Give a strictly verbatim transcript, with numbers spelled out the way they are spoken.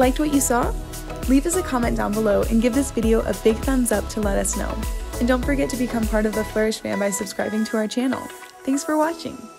liked what you saw? Leave us a comment down below and give this video a big thumbs up to let us know. And don't forget to become part of the Flourish fam by subscribing to our channel. Thanks for watching!